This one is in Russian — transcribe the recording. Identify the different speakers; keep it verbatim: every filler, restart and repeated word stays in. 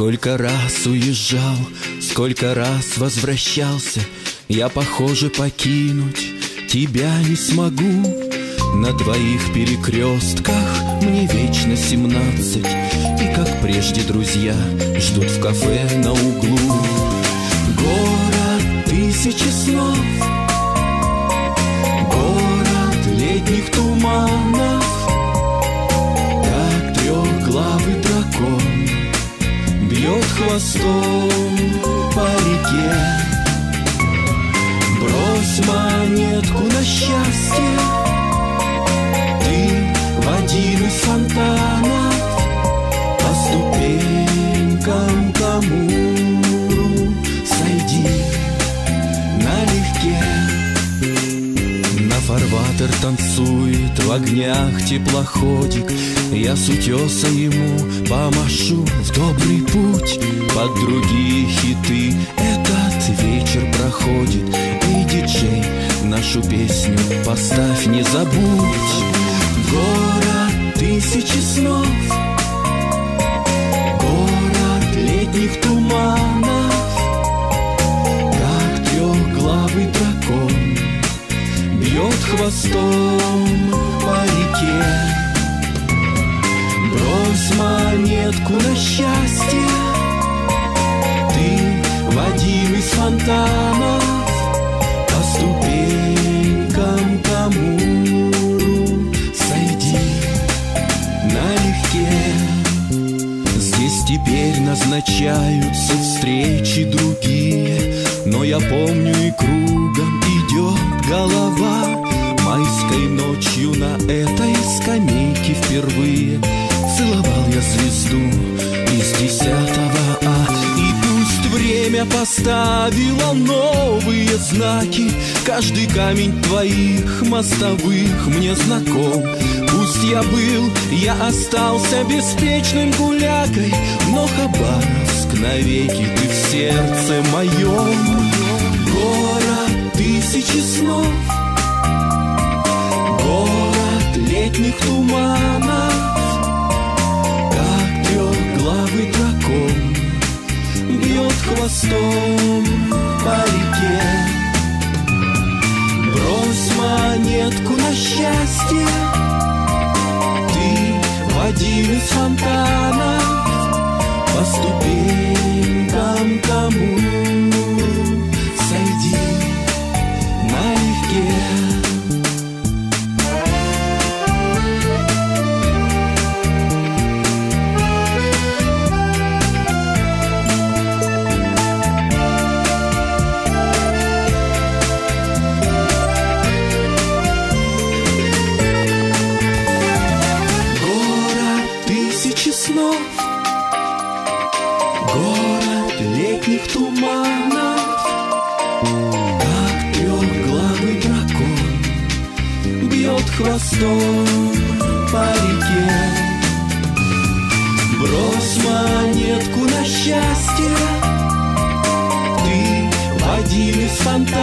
Speaker 1: Сколько раз уезжал, сколько раз возвращался, я, похоже, покинуть тебя не смогу. На твоих перекрестках мне вечно семнадцать, и, как прежде, друзья ждут в кафе на углу. Город тысячи снов, город летних туманов, как трехглавый дракон бьет хвостом по реке. Брось монетку на счастье ты в один из фонтанов, по ступенькам к Амуру сойди налегке. На фарватер танцует в огнях теплоходик, я с утеса ему помашу в добрый путь. Под другие хиты этот вечер проходит, и, диджей, нашу песню поставь, не забудь. Город тысячи снов, город летних туманов, как трехглавый дракон бьет хвостом по реке. Брось монетку на счастье ты в один из фонтанов, по ступенькам к Амуру сойди налегке. Здесь теперь назначаются встречи другие, но я помню, и кругом идет голова. Майской ночью на этой скамейке впервые целовал я звезду из десятого А. И пусть время поставило новые знаки, каждый камень твоих мостовых мне знаком. Пусть я был, я остался беспечным гулякой, но Хабаровск навеки ты в сердце моем. Город тысячи снов, город летних туманов, как трехглавый дракон бьет хвостом по реке. Брось монетку на счастье ты в один из фонтанов, по ступенькам к Амуру сойди налегке. Снов, город летних туманов, как трехглавый дракон бьет хвостом по реке. Брось монетку на счастье ты в один из фонтанов,